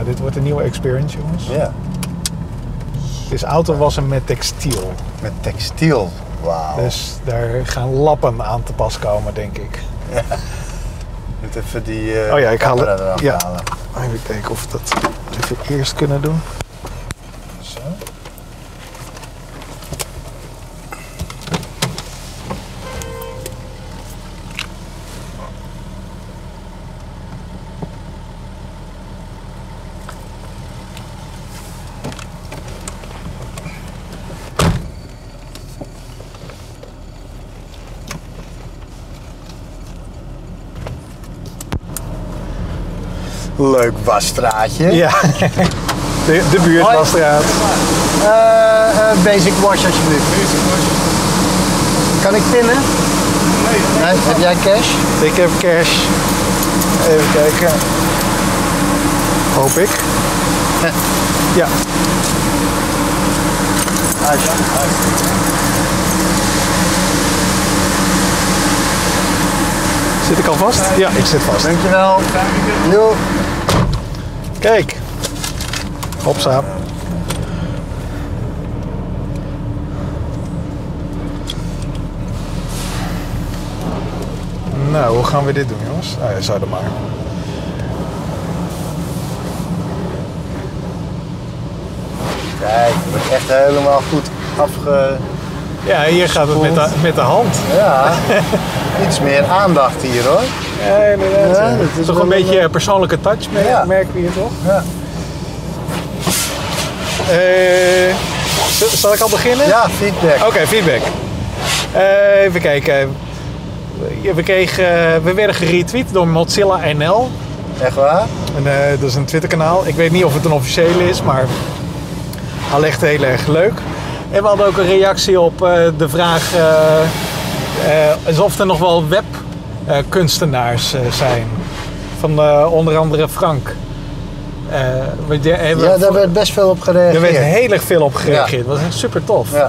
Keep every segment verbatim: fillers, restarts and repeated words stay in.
Nou, dit wordt een nieuwe experience, jongens. Ja. Het is autowassen met textiel. Met textiel. Wauw. Dus daar gaan lappen aan te pas komen, denk ik. Ja. Moet even die uh, oh ja, ik haal het. eraf Ja. halen. Even kijken of we dat even eerst kunnen doen. Zo. Leuk wasstraatje. Ja, de, de buurtwasstraat. Uh, uh, basic wash alsjeblieft. Basic wash. Kan ik pinnen? Nee. Nee. Heb jij cash? Ik heb cash. Even kijken. Hoop ik. Ja. Zit ik al vast? Ja, ik zit vast. Dankjewel. Jo. Kijk. Hopsa. Nou, hoe gaan we dit doen, jongens? Ah, ja, zou er maar. Kijk, het wordt echt helemaal goed afge... Ja, hier gaat het met de, met de hand. Ja, iets meer aandacht hier hoor. Ja, inderdaad. Ja, Ja, dat is toch een beetje een persoonlijke touch, merk, ja. merken we hier toch? Ja. Uh, zal ik al beginnen? Ja, feedback. Oké, okay, feedback. Uh, even kijken. We, kregen, we werden geretweet door Mozilla N L. Echt waar? En, uh, dat is een Twitterkanaal. Ik weet niet of het een officiële is, maar al echt heel erg leuk. En we hadden ook een reactie op uh, de vraag uh, uh, alsof er nog wel webkunstenaars uh, uh, zijn. Van uh, onder andere Frank. Uh, we, de, ja, daar voor, werd best veel op gereageerd. Er werd heel erg veel op gereageerd. Ja. Dat was echt super tof. Ja.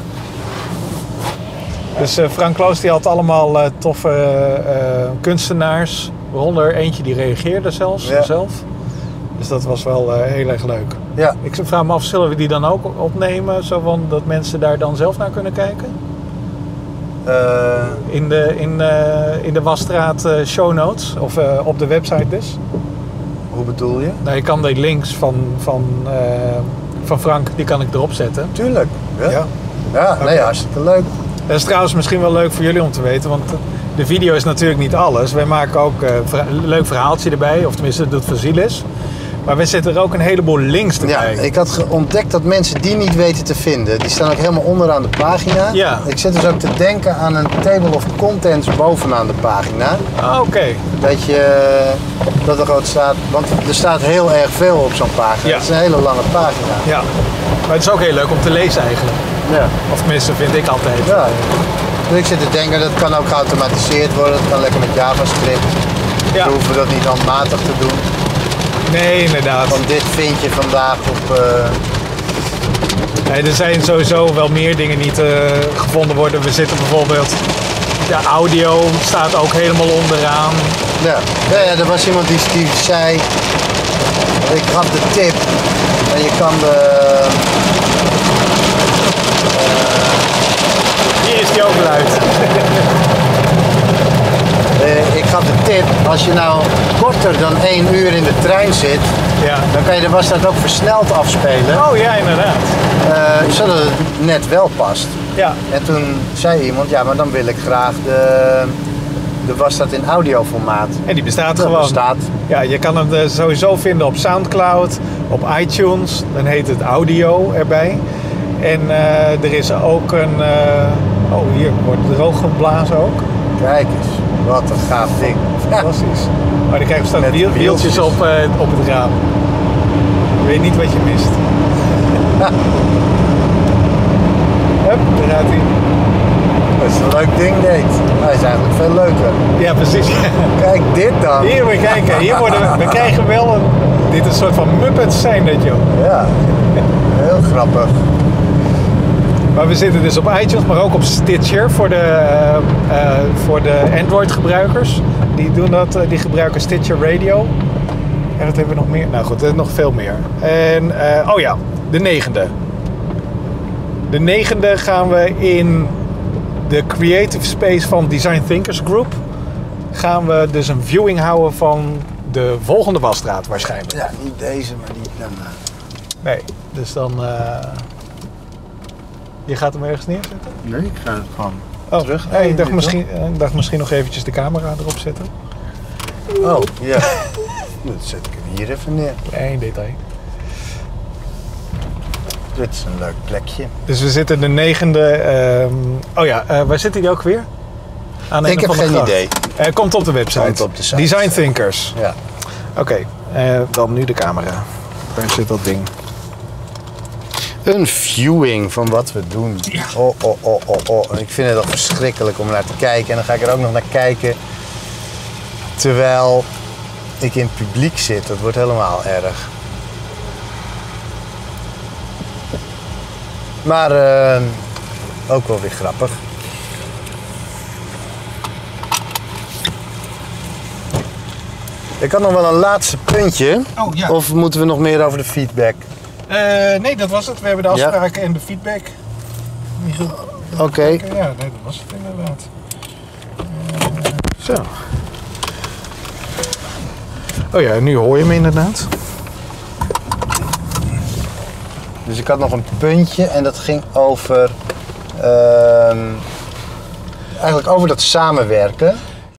Dus uh, Frank Kloos die had allemaal uh, toffe uh, kunstenaars. Waaronder eentje die reageerde zelfs ja. zelf. Dus dat was wel uh, heel erg leuk. Ja. Ik vraag me af, zullen we die dan ook opnemen? Zo van dat mensen daar dan zelf naar kunnen kijken? Uh, in, de, in, uh, in de Wasstraat uh, show notes. Of uh, op de website dus. Hoe bedoel je? Nou, je kan de links van, van, uh, van Frank, die kan ik erop zetten. Tuurlijk. Ja, ja. ja okay. Nee, hartstikke leuk. Dat is trouwens misschien wel leuk voor jullie om te weten, want de video is natuurlijk niet alles. Wij maken ook uh, een leuk verhaaltje erbij, of tenminste dat doet Vasilis. Maar we zetten er ook een heleboel links erbij. Ja, ik had ontdekt dat mensen die niet weten te vinden, die staan ook helemaal onderaan de pagina. Ja. Ik zit dus ook te denken aan een table of contents bovenaan de pagina. Ah, oké. Okay. Dat je, dat er gewoon staat, want er staat heel erg veel op zo'n pagina. Ja. Het is een hele lange pagina. Ja, maar het is ook heel leuk om te lezen eigenlijk. Ja. Of tenminste vind ik altijd. Ja. Dus ik zit te denken, dat kan ook geautomatiseerd worden, dat kan lekker met JavaScript. Ja. We hoeven dat niet handmatig te doen. Nee, inderdaad. Want dit vind je vandaag op... Uh... Nee, er zijn sowieso wel meer dingen die te uh, gevonden worden. We zitten bijvoorbeeld... De audio staat ook helemaal onderaan. Ja, ja, ja er was iemand die, die zei... Ik had de tip. En je kan de... Uh... Hier is die ook luid. Uh, ik gaf de tip, als je nou korter dan één uur in de trein zit, ja. dan kan je de wasstraat ook versneld afspelen. Oh ja, inderdaad. Uh, zodat het net wel past. Ja. En toen zei iemand, ja, maar dan wil ik graag de, de wasstraat in audioformaat. En die bestaat dat gewoon. Bestaat. Ja, je kan hem sowieso vinden op Soundcloud, op iTunes, dan heet het audio erbij. En uh, er is ook een, uh, oh hier wordt droog geblazen ook. Kijk eens. Wat een gaaf ding. Fantastisch. Maar dan krijg je straks wiel, wieltjes op, uh, op het raam. Je weet niet wat je mist. Ja. Hup, daar gaat hij. Dat is een leuk ding, dit. Hij is eigenlijk veel leuker. Ja, precies. Kijk, dit dan. Hier, moet je kijken. Hier worden we, we krijgen wel een... Dit is een soort van Muppets zijn dit, joh. Ja. Heel grappig. Maar we zitten dus op iTunes, maar ook op Stitcher voor de, uh, uh, voor de Android gebruikers. Die doen dat, uh, die gebruiken Stitcher Radio. En wat hebben we nog meer? Nou goed, er is nog veel meer. En, uh, oh ja, de negende. De negende gaan we in de creative space van Design Thinkers Group. Gaan we dus een viewing houden van de volgende wasstraat waarschijnlijk. Ja, niet deze, maar die daarna. Nee, dus dan... Uh... Je gaat hem ergens neerzetten? Nee, ik ga het gewoon oh, terug. Hey, ik, dacht misschien, ik dacht misschien nog eventjes de camera erop zetten. Oh, ja. Dan zet ik hem hier even neer. Eén detail. Dit is een leuk plekje. Dus we zitten de negende... Um... Oh ja, uh, waar zit hij ook weer? Aan ik heb geen gracht. idee. Uh, komt op de website. Komt op de site. Design Thinkers. Ja. Oké, okay. uh, dan nu de camera. Waar zit dat ding? Een viewing van wat we doen. Ja. Oh, oh, oh, oh, oh. En ik vind het al verschrikkelijk om naar te kijken. En dan ga ik er ook nog naar kijken terwijl ik in het publiek zit. Dat wordt helemaal erg. Maar uh, ook wel weer grappig. Ik had nog wel een laatste puntje. Oh, ja. Of moeten we nog meer over de feedback? Uh, nee, dat was het. We hebben de afspraken ja. en de feedback. Oké. Okay. Ja, nee, dat was het inderdaad. Uh, zo. Oh ja, nu hoor je me inderdaad. Dus ik had nog een puntje en dat ging over... Uh, eigenlijk over dat samenwerken.